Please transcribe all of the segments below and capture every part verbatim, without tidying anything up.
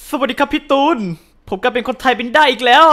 สวัสดีครับพี่ตูนผมก็เป็นคนไทยเป็นได้อีกแล้ว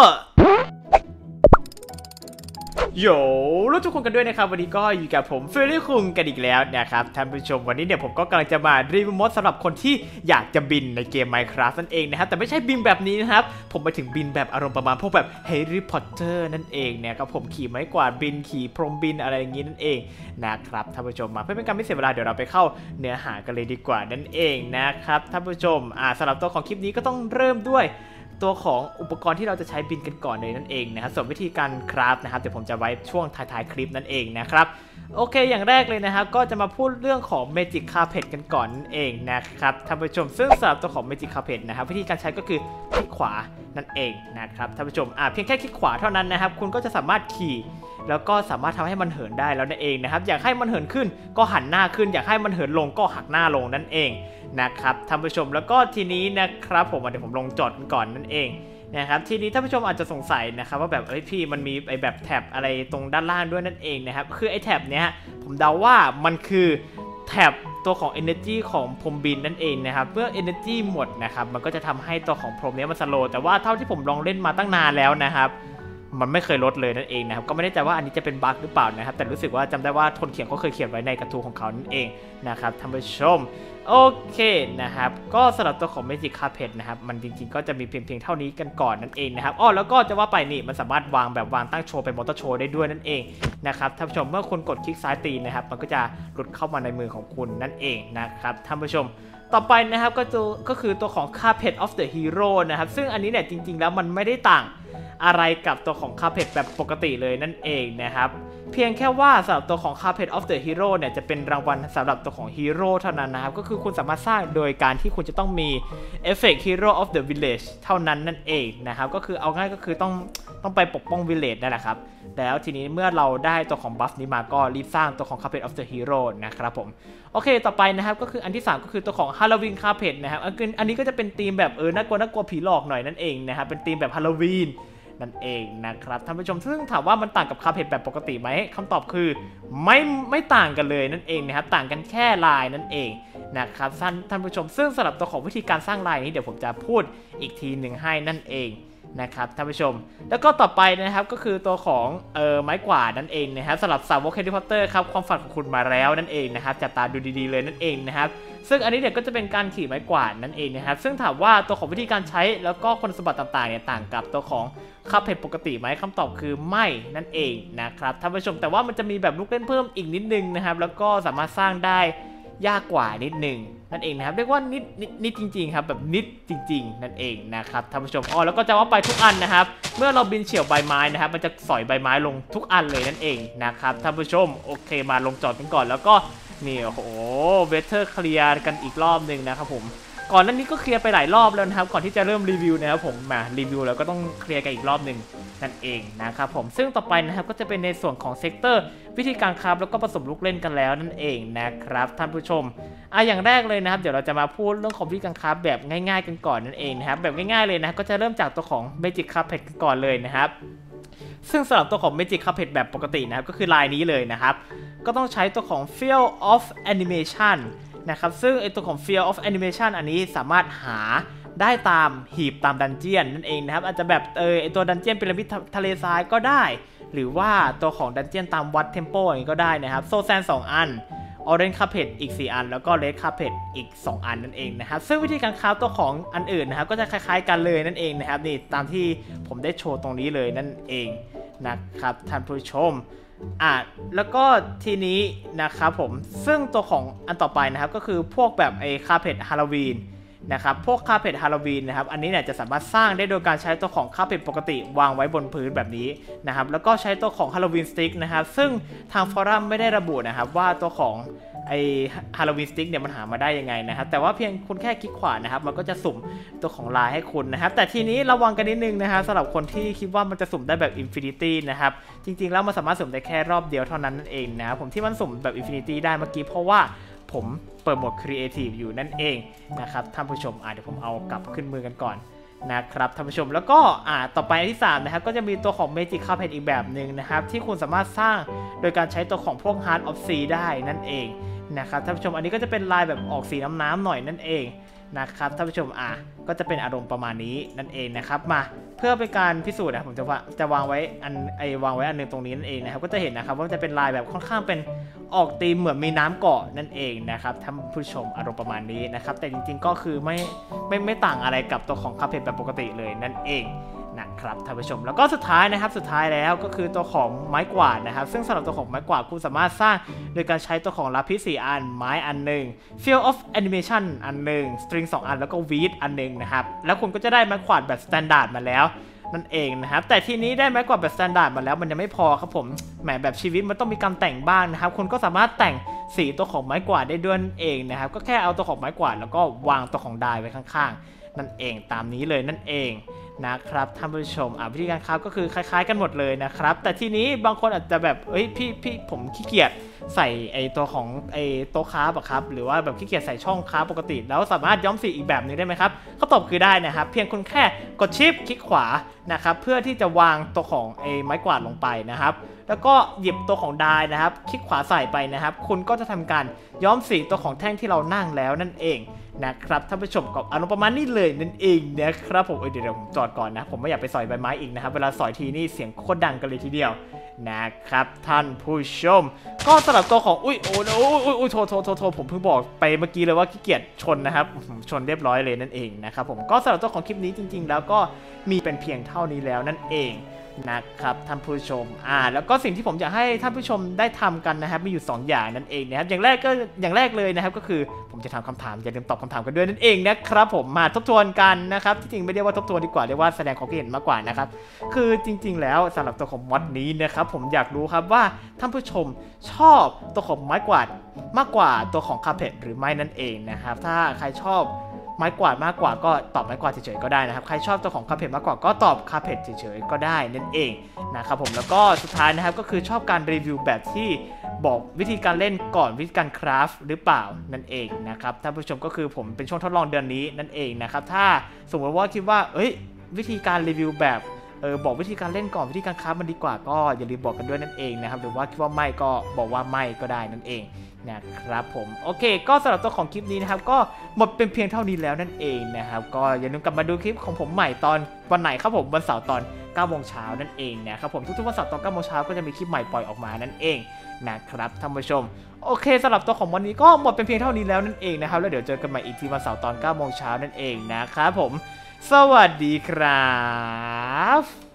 โย่รู้ทุกคนกันด้วยนะครับวันนี้ก็อยู่กับผมเฟรลี่คุงกันอีกแล้วนะครับท่านผู้ชมวันนี้เนี่ยผมก็กำลังจะมารีวิวมอดสำหรับคนที่อยากจะบินในเกม Minecraft นั่นเองนะครับแต่ไม่ใช่บินแบบนี้นะครับผมไปถึงบินแบบอารมณ์ประมาณพวกแบบแฮร์รี่พอตเตอร์นั่นเองเนี่ยครับผมขี่ไม้กวาดบินขี่พรมบินอะไรอย่างนี้นั่นเองนะครับท่านผู้ชมมาเพื่อเป็นการไม่เสียเวลาเดี๋ยวเราไปเข้าเนื้อหากันเลยดีกว่านั่นเองนะครับท่านผู้ชมอ่าสำหรับตัวของคลิปนี้ก็ต้องเริ่มด้วยตัวของอุปกรณ์ที่เราจะใช้บินกันก่อนเลยนั่นเองนะครับส่วนวิธีการคราฟนะครับเดี๋ยวผมจะไว้ช่วงท้ายๆคลิปนั่นเองนะครับโอเคอย่างแรกเลยนะครับก็จะมาพูดเรื่องของ Magic Carpet กันก่อนนั่นเองนะครับท่านผู้ชมซึ่งสำหรับตัวของ Magic Carpet นะครับวิธีการใช้ก็คือคลิกขวานั่นเองนะครับท่านผู้ชมอ่าเพียงแค่คลิกขวาเท่านั้นนะครับคุณก็จะสามารถขี่แล้วก็สามารถทำให้มันเหินได้แล้วนั่นเองนะครับอยากให้มันเหินขึ้นก็หันหน้าขึ้นอยากให้มันเหินลงก็หักหน้าลงนั่นเองนะครับท่านผู้ชมแล้วก็ทีนี้นะครับผมเดี๋ยวผมลงจอดก่อนนั่นเองนะครับทีนี้ท่านผู้ชมอาจจะสงสัยนะครับว่าแบบเอ้ยพี่มันมีไอแบบแท็บอะไรตรงด้านล่างด้วยนั่นเองนะครับคือไอแท็บเนี้ยผมเดาว่ามันคือแท็บตัวของ energy ของพรมบินนั่นเองนะครับเมื่อ energy หมดนะครับมันก็จะทำให้ตัวของพรมนี้มันสโลว์แต่ว่าเท่าที่ผมลองเล่นมาตั้งนานแล้วนะครับมันไม่เคยลดเลยนั่นเองนะครับก็ไม่แน่ใจว่าอันนี้จะเป็นบั๊กหรือเปล่านะครับแต่รู้สึกว่าจำได้ว่าทนเขียนเขาเคยเขียนไว้ในกระทู้ของเขานั่นเองนะครับท่านผู้ชมโอเคนะครับก็สำหรับตัวของ Magic Carpet นะครับมันจริงๆก็จะมีเพียงเพียงเท่านี้กันก่อนนั่นเองนะครับอ้อแล้วก็จะว่าไปนี่มันสามารถวางแบบวางตั้งโชว์เป็นมอเตอร์โชว์ได้ด้วยนั่นเองนะครับท่านผู้ชมเมื่อคุณกดคลิกซ้ายตีนะครับมันก็จะหลุดเข้ามาในมือของคุณนั่นเองนะครับท่านผู้ชมต่อไปนะครับก็จะก็คือตัวของ Carpet of the Hero นะครับซึ่งอันนี้เนี่ยจริงๆแล้วมันไม่ได้ต่างอะไรกับตัวของ Carpet แบบปกติเลยนั่นเองนะครับเพียงแค่ว่าสำหรับตัวของ Carpet of the Hero เนี่ยจะเป็นรางวัลสำหรับตัวของฮีโร่เท่านั้นนะครับก็คือคุณสามารถสร้างโดยการที่คุณจะต้องมี Effect Hero of the Village เท่านั้นนั่นเองนะครับก็คือเอาง่ายก็คือต้องต้องไปปกป้อง Village นั่นแหละครับแล้วทีนี้เมื่อเราได้ตัวของบัฟนี้มาก็รีบสร้างตัวของ Carpet of the Hero นะครับผมโอเคต่อไปนะครับก็คืออันที่สามก็คือตัวของ Halloween Carpet นะครับอันนี้ก็จะเป็นธีมแบบเออน่ากลัวน่ากลัวผีหลอกหน่อยนั่นเองนะครับเป็นธีมแบบ Halloweenนั่นเองนะครับท่านผู้ชมซึ่งถามว่ามันต่างกับคาเพจแบบปกติไหมคำตอบคือไม่ไม่ต่างกันเลยนั่นเองนะครับต่างกันแค่ลายนั่นเองนะครับท่านท่านผู้ชมซึ่งสำหรับตัวของวิธีการสร้างลายนี้เดี๋ยวผมจะพูดอีกทีหนึ่งให้นั่นเองนะครับท่านผู้ชมแล้วก็ต่อไปนะครับก็คือตัวของเอ่อไม้กวาดนั่นเองนะครับสำหรับสาวกแฮร์รี่พอตเตอร์ครับความฝันของคุณมาแล้วนั่นเองนะครับจับตาดูดีๆเลยนั่นเองนะครับซึ่งอันนี้เนี่ยก็จะเป็นการขี่ไม้กวาดนั่นเองนะครับซึ่งถามว่าตัวของวิธีการใช้แล้วก็คุณสมบัติต่างๆเนี่ยต่างกับตัวของคาเพจปกติไหมคำตอบคือไม่นั่นเองนะครับท่านผู้ชมแต่ว่ามันจะมีแบบลูกเล่นเพิ่มอีกนิดนึงนะครับแล้วก็สามารถสร้างได้ยากกว่านิดนึงนั่นเองนะครับเรียกว่านิดนิดนิดจริงๆครับแบบนิดจริงๆนั่นเองนะครับท่านผู้ชมอ๋อแล้วก็จะว่าไปทุกอันนะครับเมื่อเราบินเฉี่ยวใบไม้นะครับมันจะสอยใบไม้ลงทุกอันเลยนั่นเองนะครับท่านผู้ชมโอเคมาลงจอดกันก่อนแล้วก็นี่โอ้โหเวเทอร์เคลียร์กันอีกรอบหนึ่งนะครับผมก่อนหน้านี้ก็เคลียร์ไปหลายรอบแล้วนะครับก่อนที่จะเริ่มรีวิวนะครับผมมารีวิวแล้วก็ต้องเคลียร์กันอีกรอบหนึ่งนั่นเองนะครับผมซึ่งต่อไปนะครับก็จะเป็นในส่วนของเซกเตอร์วิธีการคราฟแล้วก็ผสมลูกเล่นกันแล้วนั่นเองนะครับท่านผู้ชมอ่ะอย่างแรกเลยนะครับเดี๋ยวเราจะมาพูดเรื่องของวิธีการคราฟแบบง่ายๆกันก่อนนั่นเองนะครับแบบง่ายๆเลยนะก็จะเริ่มจากตัวของ Magic Carpet ก่อนเลยนะครับซึ่งสำหรับตัวของ Magic Carpet แบบปกตินะครับก็คือลายนี้เลยนะครับก็ต้องใช้ตัวของ Field of Animationนะครับซึ่งไอตัวของ Field of Animation อันนี้สามารถหาได้ตามหีบตามดันเจียนนั่นเองนะครับอาจจะแบบเออไอตัวดันเจียนพีระมิดทะเลทรายก็ได้หรือว่าตัวของดันเจียนตามวัดเทมโปอย่างนี้ก็ได้นะครับโซแซนสองอัน Orange Carpet อีกสี่อันแล้วก็ Red Carpet อีกสองอันนั่นเองนะครับซึ่งวิธีการคราฟตัวของอันอื่นนะครับก็จะคล้ายๆกันเลยนั่นเองนะครับนี่ตามที่ผมได้โชว์ตรงนี้เลยนั่นเองนะครับท่านผู้ชมอ่ะแล้วก็ทีนี้นะครับผมซึ่งตัวของอันต่อไปนะครับก็คือพวกแบบไอ้คาเพจฮาโลวีนนะครับพวกคาเพจฮาโลวีนนะครับอันนี้เนี่ยจะสามารถสร้างได้โดยการใช้ตัวของคาเพจปกติวางไว้บนพื้นแบบนี้นะครับแล้วก็ใช้ตัวของฮาโลวีนสติ๊กนะครับซึ่งทางฟอรัมไม่ได้ระบุนะครับว่าตัวของไอฮาโลวีนสติ๊กเนี่ยมันหามาได้ยังไงนะครับแต่ว่าเพียงคุณแค่คลิกขวานะครับมันก็จะสุ่มตัวของลายให้คุณนะครับแต่ทีนี้ระวังกันนิดนึงนะครับสำหรับคนที่คิดว่ามันจะสุ่มได้แบบอินฟินิตี้นะครับจริงๆแล้วมันสามารถสุ่มได้แค่รอบเดียวเท่านั้นนั่นเองนะครับผมที่มันสุ่มแบบอินฟินิตี้ได้เมื่อกี้เพราะว่าผมเปิดโหมดครีเอทีฟอยู่นั่นเองนะครับท่านผู้ชมอ่ะเดี๋ยวผมเอากลับขึ้นมือกันก่อนนะครับท่านผู้ชมแล้วก็อ่าต่อไปอันที่สามนะครับก็จะมีตัวของ Magic Carpet อีกแบบหนึ่งนะครับที่คุณสามารถสร้างโดยการใช้ตัวของพวก Heart of Sea ได้นั่นเองนะครับท่านผู้ชมอันนี้ก็จะเป็นลายแบบออกสีน้ำๆหน่อยนั่นเองนะครับท่านผู้ชมอ่ะก็จะเป็นอารมณ์ประมาณนี้นั่นเองนะครับมาเพื่อเป็นการพิสูจน์นะผมจะว่าจะวางไว้อันไอวางไว้อันนึงตรงนี้นั่นเองนะครับก็จะเห็นนะครับว่าจะเป็นลายแบบค่อนข้างเป็นออกธีมเหมือนมีน้ำเกาะนั่นเองนะครับท่านผู้ชมอารมณ์ประมาณนี้นะครับแต่จริงๆก็คือไม่ไม่ไม่ต่างอะไรกับตัวของคัพเฮดแบบปกติเลยนั่นเองนะครับท่านผู้ชมแล้วก็สุดท้ายนะครับสุดท้ายแล้วก็คือตัวของไม้กวาดนะครับซึ่งสำหรับตัวของไม้กวาดคุณสามารถสร้างโดยการใช้ตัวของลาพิสสี่อันไม้อันหนึ่ง Field of Animation อันหนึ่ง String สองอันแล้วก็ Weed อันหนึ่งนะครับแล้วคุณก็จะได้ไม้กวาดแบบ Standard มาแล้วนั่นเองนะครับแต่ทีนี้ได้ไม้กวาดแบบ Standard มาแล้วมันยังไม่พอครับผมแหมแบบชีวิตมันต้องมีการแต่งบ้างนะครับคุณก็สามารถแต่งสีตัวของไม้กวาดได้ด้วยเองนะครับก็แค่เอาตัวของไม้กวาดแล้วก็วางตัวของดายไว้ข้างๆนั่นเองตามนี้เลยนั่นเองนะครับท่านผู้ชมอ่ะวิธีการคราฟก็คือคล้ายๆกันหมดเลยนะครับแต่ทีนี้บางคนอาจจะแบบเอ้ยพี่พี่ผมขี้เกียจใส่ไอตัวของไอโต๊ะคราฟอะครับหรือว่าแบบขี้เกียจใส่ช่องคราฟปกติแล้วสามารถย้อมสีอีกแบบนึงได้ไหมครับคำตอบคือได้นะครับเพียงคุณแค่กดชิปคลิกขวานะครับเพื่อที่จะวางตัวของไอไม้กวาดลงไปนะครับแล้วก็หยิบตัวของดายนะครับคลิกขวาใส่ไปนะครับคุณก็จะทำการย้อมสีตัวของแท่งที่เรานั่งแล้วนั่นเองนะครับท่านผู้ชมกับอารมณ์ประมาณนี้เลยนั่นเองนะครับผมเเดี๋ยวผมจอดก่อนนะผมไม่อยากไปสอยใบไม้อีกนะครับเวลาสอยทีนี่เสียงโคตรดังกันเลยทีเดียวนะครับท่านผู้ชมก็สำหรับตัวของอุ้ยโอ้โอ้ยโทษโทษโทษโทษผมเพิ่งบอกไปเมื่อกี้เลยว่าขี้เกียจชนนะครับชนเรียบร้อยเลยนั่นเองนะครับผมก็สำหรับตัวของคลิปนี้จริงๆแล้วก็มีเป็นเพียงเท่านี้แล้วนั่นเองนะครับท่านผู้ชมอ่าแล้วก็สิ่งที่ผมอยากให้ท่านผู้ชมได้ทำกันนะครับมีอยู่สองอย่างนั่นเองนะครับอย่างแรกก็อย่างแรกเลยนะครับก็คือผมจะทำคำถามอย่าลืมตอบคำถามกันด้วยนั่นเองนะครับผมมาทบทวนกันนะครับที่จริงไม่ได้ว่าทบทวนดีกว่าเรียกว่าแสดงความคิดเห็นมากกว่านะครับคือจริงๆแล้วสำหรับตัวของมอดนี้นะครับผมอยากรู้ครับว่าท่านผู้ชมชอบตัวของไม้กวาดมากกว่าตัวของคาเพดหรือไม่นั่นเองนะครับถ้าใครชอบไม้กวาดมากกว่าก็ตอบไม้กวาดเฉยๆก็ได้นะครับใครชอบตัวของคาเพดมากกว่าก็ตอบคาเพดเฉยๆก็ได้นั่นเองนะครับผมแล้วก็สุดท้ายนะครับก็คือชอบการรีวิวแบบที่บอกวิธีการเล่นก่อนวิธีการคราฟหรือเปล่านั่นเองนะครับท่านผู้ชมก็คือผมเป็นช่วงทดลองเดือนนี้นั่นเองนะครับถ้าสมมติว่าคิดว่าเอ้ยวิธีการรีวิวแบบเออบอกวิธีการเล่นก่อนวิธีการคราฟมันดีกว่าก็อย่าลืมบอกกันด้วยนั่นเองนะครับหรือว่าคิดว่าไม่ก็บอกว่าไม่ก็ได้นั่นเองนะครับผมโอเคก็สำหรับตัวของคลิปนี้นะครับก็หมดเป็นเพียงเท่านี้แล้วนั่นเองนะครับก็อย่าลืมกลับมาดูคลิปของผมใหม่ตอนวันไหนครับผมวันเสาร์ตอนเก้าโมงเช้านั่นเองนะครับผมทุกๆวันเสาร์ตอนเก้าโมงเช้าก็จะมีคลิปใหม่ปล่อยออกมานั่นเองนะครับท่านผู้ชมโอเคสำหรับตัวของวันนี้ก็หมดเป็นเพียงเท่านี้แล้วนั่นเองนะครับแล้วเดี๋ยวเจอกันใหม่อีกทีวันเสาร์ตอนเก้าโมงเช้านั่นเองนะครับผมสวัสดีครับ